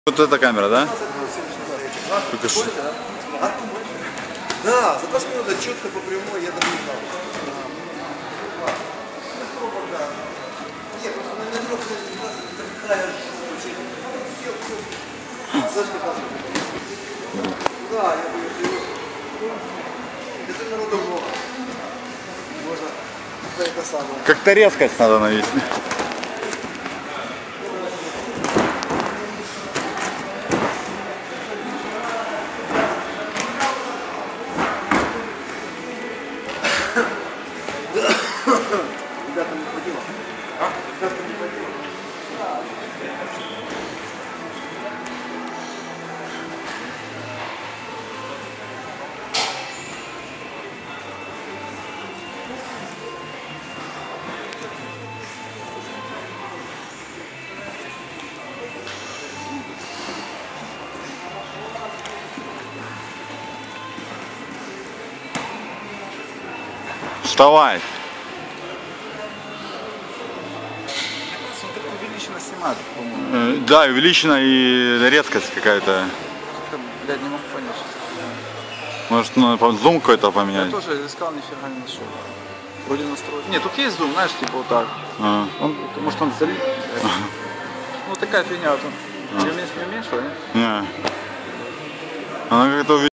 Вот эта камера, да? Только что. Да, за 20 минут четко по прямой, я даже не знал. Нет, просто на трёх такая да, я думаю, это народу много. Можно за это самое. Как-то резкость надо навести. Ребята, не хватило. Ребята, не хватило. Вставай. Увеличенно снимают, по-моему. Да, увеличена и резкость какая-то. Как-то, блядь, не могу понять. Может, ну, зум какой-то Я поменять? тоже искал, нифига не нашел. Вроде настроен. Нет, тут есть зум, знаешь, типа вот так. А. Может он залит. Ну такая фигня, вот он. Не уменьшила, не? Не. Она как-то